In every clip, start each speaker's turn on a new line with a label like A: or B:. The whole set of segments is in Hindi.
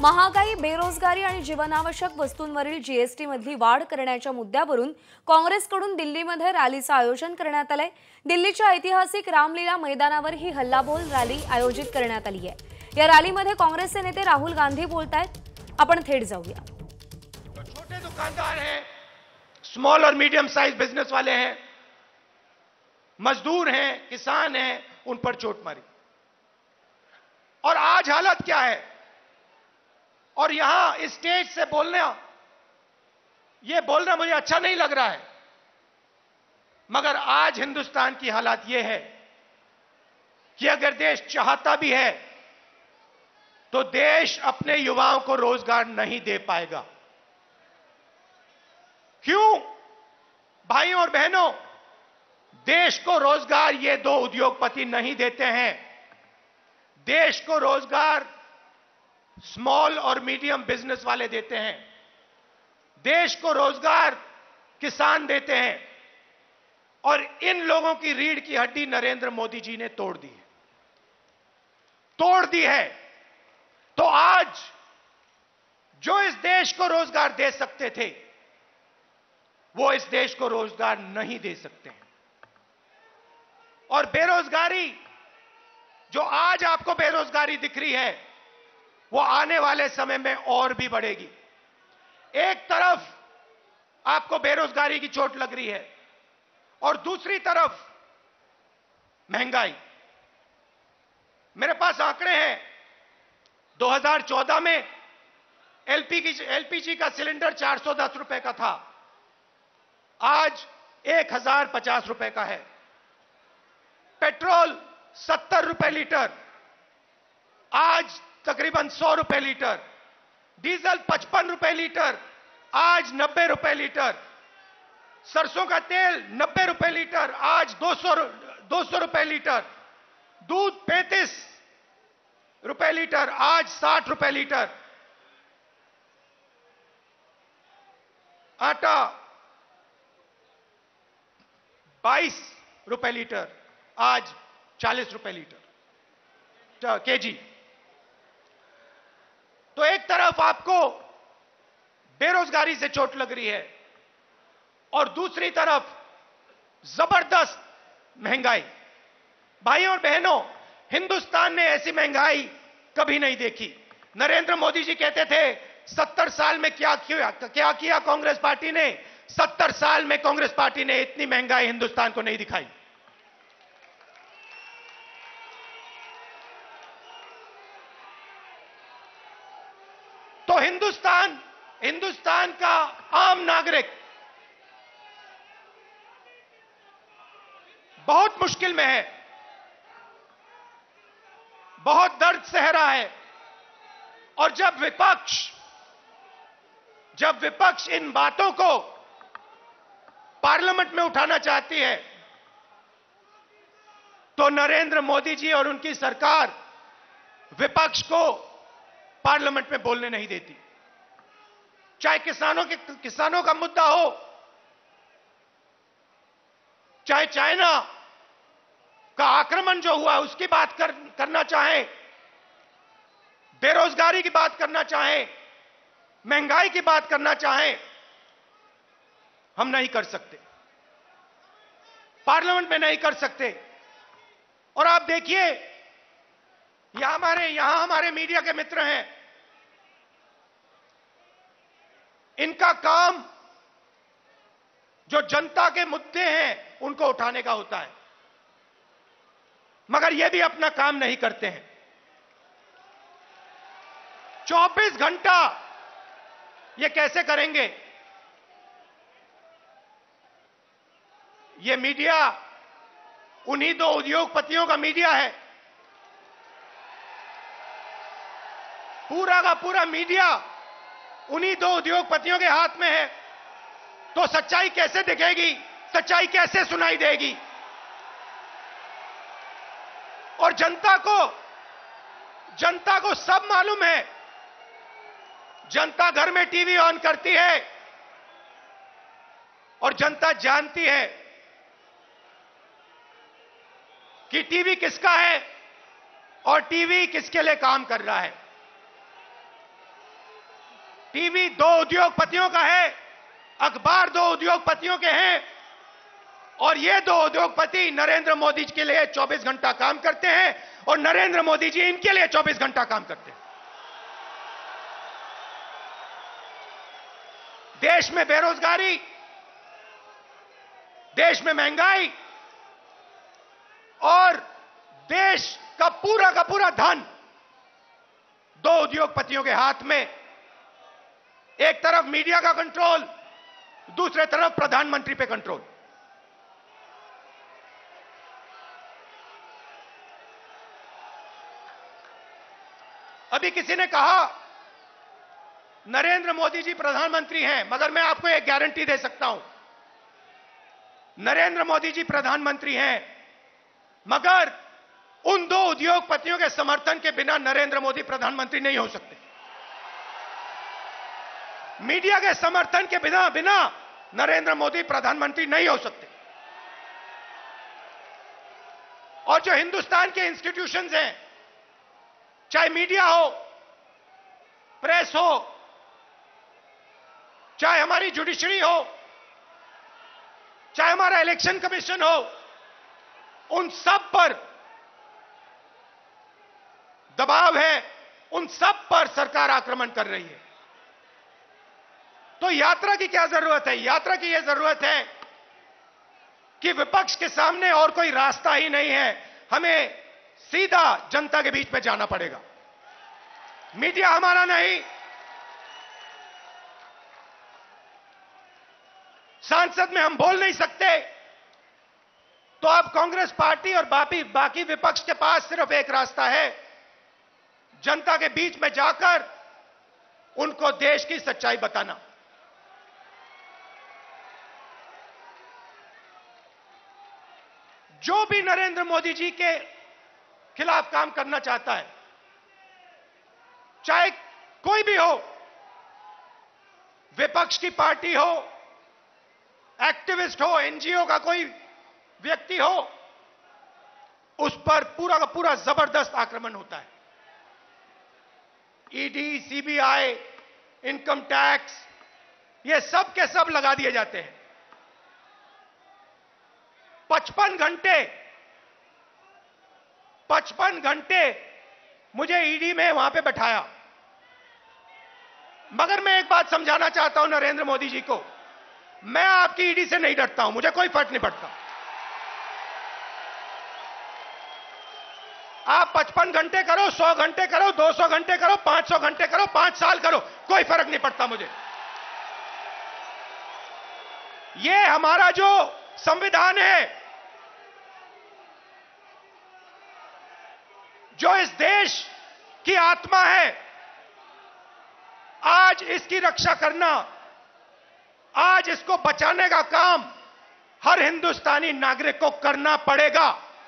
A: महागाई, बेरोजगारी आणि जीवनावश्यक वस्तूंवरील जीएसटी मधली वाढ करण्याच्या मुद्द्यावरून काँग्रेसकडून दिल्लीमध्ये रॅलीचं आयोजन करण्यात आलंय। दिल्लीच्या ऐतिहासिक रामलीला मैदानावर ही हल्लाबोल रॅली आयोजित करण्यात आली आहे। या रॅलीमध्ये काँग्रेसचे नेते राहुल गांधी बोलतायत। आपण थेट जाऊया।
B: छोटे दुकानदार हैं, स्मॉल और मीडियम साइज बिजनेस वाले हैं, मजदूर हैं, किसान हैं, उन पर चोट मारी। और आज हालत क्या है? और यहां स्टेज से बोलना मुझे अच्छा नहीं लग रहा है, मगर आज हिंदुस्तान की हालत यह है कि अगर देश चाहता भी है तो देश अपने युवाओं को रोजगार नहीं दे पाएगा। क्यों? भाइयों और बहनों, देश को रोजगार ये दो उद्योगपति नहीं देते हैं। देश को रोजगार स्मॉल और मीडियम बिजनेस वाले देते हैं। देश को रोजगार किसान देते हैं। और इन लोगों की रीढ़ की हड्डी नरेंद्र मोदी जी ने तोड़ दी है। तो आज जो इस देश को रोजगार दे सकते थे, वो इस देश को रोजगार नहीं दे सकते हैं। और बेरोजगारी, जो आज आपको बेरोजगारी दिख रही है, वो आने वाले समय में और भी बढ़ेगी। एक तरफ आपको बेरोजगारी की चोट लग रही है और दूसरी तरफ महंगाई। मेरे पास आंकड़े हैं। 2014 में एलपीजी का सिलेंडर 410 रुपए का था, आज 1050 रुपए का है। पेट्रोल 70 रुपए लीटर, आज तकरीबन 100 रुपए लीटर। डीजल 55 रुपए लीटर, आज 90 रुपए लीटर। सरसों का तेल 90 रुपए लीटर, आज 200 रुपए लीटर। दूध 35 रुपए लीटर, आज 60 रुपए लीटर। आटा 22 रुपए लीटर, आज 40 रुपए लीटर केजी। तो एक तरफ आपको बेरोजगारी से चोट लग रही है और दूसरी तरफ जबरदस्त महंगाई। भाइयों और बहनों, हिंदुस्तान ने ऐसी महंगाई कभी नहीं देखी। नरेंद्र मोदी जी कहते थे 70 साल में क्या किया कांग्रेस पार्टी ने। 70 साल में कांग्रेस पार्टी ने इतनी महंगाई हिंदुस्तान को नहीं दिखाई। तो हिंदुस्तान का आम नागरिक बहुत मुश्किल में है, बहुत दर्द सह रहा है। और जब विपक्ष इन बातों को पार्लियामेंट में उठाना चाहती है, तो नरेंद्र मोदी जी और उनकी सरकार विपक्ष को पार्लियामेंट में बोलने नहीं देती। चाहे किसानों का मुद्दा हो, चाहे चाइना का आक्रमण जो हुआ उसकी बात करना चाहे, बेरोजगारी की बात करना चाहे, महंगाई की बात करना चाहे, हम नहीं कर सकते, पार्लियामेंट में नहीं कर सकते। और आप देखिए, यहां हमारे मीडिया के मित्र हैं, इनका काम जो जनता के मुद्दे हैं उनको उठाने का होता है, मगर ये भी अपना काम नहीं करते हैं। 24 घंटा ये कैसे करेंगे? ये मीडिया उन्हीं दो उद्योगपतियों का मीडिया है। पूरा का पूरा मीडिया उन्हीं दो उद्योगपतियों के हाथ में है। तो सच्चाई कैसे दिखेगी? सच्चाई कैसे सुनाई देगी? और जनता को सब मालूम है। जनता घर में टीवी ऑन करती है और जनता जानती है कि टीवी किसका है और टीवी किसके लिए काम कर रहा है। टीवी दो उद्योगपतियों का है, अखबार दो उद्योगपतियों के हैं, और ये दो उद्योगपति नरेंद्र मोदी जी के लिए 24 घंटा काम करते हैं और नरेंद्र मोदी जी इनके लिए 24 घंटा काम करते हैं। देश में बेरोजगारी, देश में महंगाई और देश का पूरा धन दो उद्योगपतियों के हाथ में। एक तरफ मीडिया का कंट्रोल, दूसरे तरफ प्रधानमंत्री पे कंट्रोल। अभी किसी ने कहा नरेंद्र मोदी जी प्रधानमंत्री हैं, मगर मैं आपको एक गारंटी दे सकता हूं, नरेंद्र मोदी जी प्रधानमंत्री हैं, मगर उन दो उद्योगपतियों के समर्थन के बिना नरेंद्र मोदी प्रधानमंत्री नहीं हो सकते। मीडिया के समर्थन के बिना नरेंद्र मोदी प्रधानमंत्री नहीं हो सकते। और जो हिंदुस्तान के इंस्टीट्यूशंस हैं, चाहे मीडिया हो, प्रेस हो, चाहे हमारी जुडिशरी हो, चाहे हमारा इलेक्शन कमीशन हो, उन सब पर दबाव है, उन सब पर सरकार आक्रमण कर रही है। तो यात्रा की क्या जरूरत है? यात्रा की यह जरूरत है कि विपक्ष के सामने और कोई रास्ता ही नहीं है, हमें सीधा जनता के बीच में जाना पड़ेगा। मीडिया हमारा नहीं, सांसद में हम बोल नहीं सकते, तो अब कांग्रेस पार्टी और बाकी विपक्ष के पास सिर्फ एक रास्ता है, जनता के बीच में जाकर उनको देश की सच्चाई बताना। जो भी नरेंद्र मोदी जी के खिलाफ काम करना चाहता है, चाहे कोई भी हो, विपक्ष की पार्टी हो, एक्टिविस्ट हो, एनजीओ का कोई व्यक्ति हो, उस पर पूरा का पूरा जबरदस्त आक्रमण होता है। ईडी, सीबीआई, इनकम टैक्स, ये सब के सब लगा दिए जाते हैं। 55 घंटे मुझे ईडी में वहां पे बैठाया। मगर मैं एक बात समझाना चाहता हूं नरेंद्र मोदी जी को, मैं आपकी ईडी से नहीं डरता हूं, मुझे कोई फर्क नहीं पड़ता। आप 55 घंटे करो, 100 घंटे करो, 200 घंटे करो, 500 घंटे करो, 5 साल करो, कोई फर्क नहीं पड़ता मुझे। ये हमारा जो संविधान है, जो इस देश की आत्मा है, आज इसकी रक्षा करना, आज इसको बचाने का काम हर हिंदुस्तानी नागरिक को करना पड़ेगा।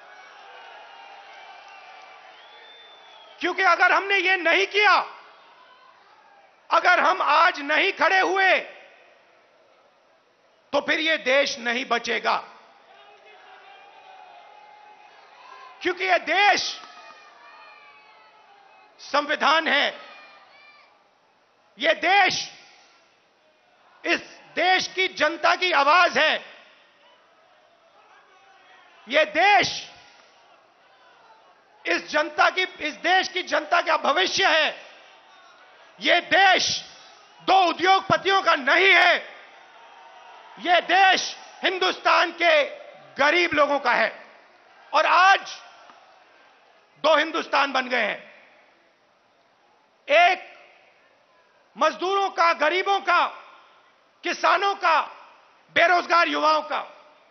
B: क्योंकि अगर हमने ये नहीं किया, अगर हम आज नहीं खड़े हुए, तो फिर ये देश नहीं बचेगा। क्योंकि ये देश संविधान है, ये देश इस देश की जनता की आवाज है, ये देश इस देश की जनता का भविष्य है। ये देश दो उद्योगपतियों का नहीं है, ये देश हिंदुस्तान के गरीब लोगों का है। और आज दो हिंदुस्तान बन गए हैं, एक मजदूरों का, गरीबों का, किसानों का, बेरोजगार युवाओं का।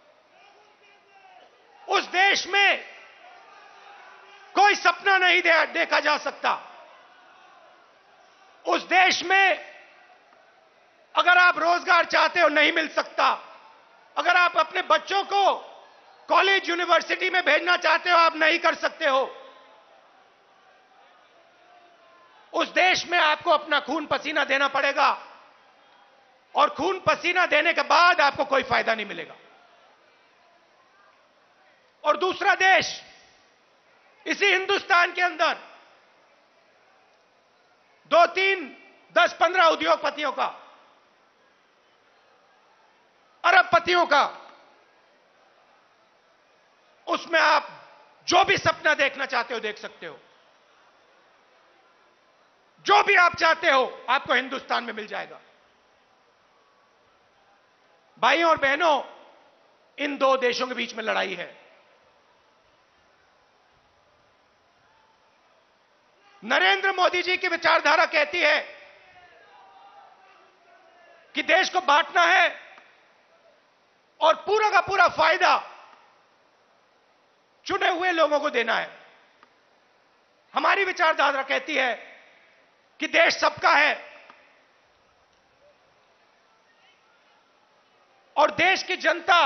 B: उस देश में कोई सपना नहीं देखा जा सकता। उस देश में अगर आप रोजगार चाहते हो नहीं मिल सकता, अगर आप अपने बच्चों को कॉलेज यूनिवर्सिटी में भेजना चाहते हो आप नहीं कर सकते हो। उस देश में आपको अपना खून पसीना देना पड़ेगा, और खून पसीना देने के बाद आपको कोई फायदा नहीं मिलेगा। और दूसरा देश इसी हिंदुस्तान के अंदर 2-3 10-15 उद्योगपतियों का, अरबपतियों का, उसमें आप जो भी सपना देखना चाहते हो देख सकते हो। जो भी आप चाहते हो आपको हिंदुस्तान में मिल जाएगा। भाइयों और बहनों, इन दो देशों के बीच में लड़ाई है। नरेंद्र मोदी जी की विचारधारा कहती है कि देश को बांटना है और पूरा का पूरा फायदा चुने हुए लोगों को देना है। हमारी विचारधारा कहती है कि देश सबका है और देश की जनता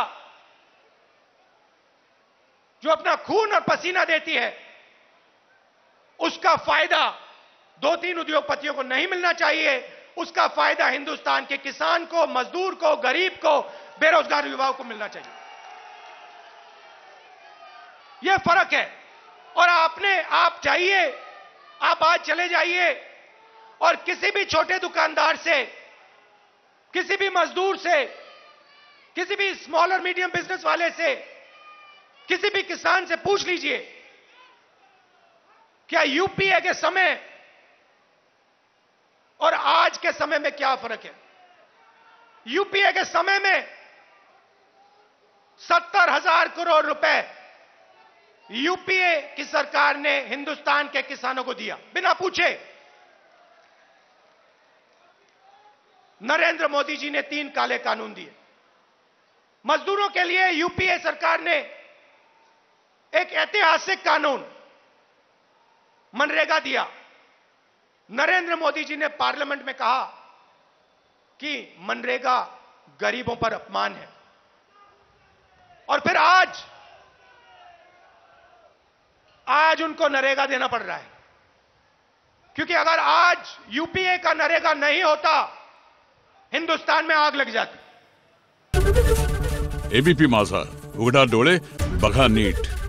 B: जो अपना खून और पसीना देती है उसका फायदा 2-3 उद्योगपतियों को नहीं मिलना चाहिए। उसका फायदा हिंदुस्तान के किसान को, मजदूर को, गरीब को, बेरोजगार युवाओं को मिलना चाहिए। यह फर्क है। और आप जाइए, आप आज चले जाइए और किसी भी छोटे दुकानदार से, किसी भी मजदूर से, किसी भी स्मॉल और मीडियम बिजनेस वाले से, किसी भी किसान से पूछ लीजिए क्या यूपीए के समय और आज के समय में क्या फर्क है। यूपीए के समय में 70,000 करोड़ रुपए यूपीए की सरकार ने हिंदुस्तान के किसानों को दिया बिना पूछे। नरेंद्र मोदी जी ने 3 काले कानून दिए। मजदूरों के लिए यूपीए सरकार ने एक ऐतिहासिक कानून मनरेगा दिया। नरेंद्र मोदी जी ने पार्लियामेंट में कहा कि मनरेगा गरीबों पर अपमान है। और फिर आज उनको नरेगा देना पड़ रहा है, क्योंकि अगर आज यूपीए का नरेगा नहीं होता हिंदुस्तान में आग लग जाती।
C: एबीपी माझा, उघडा डोळे बघा नीट।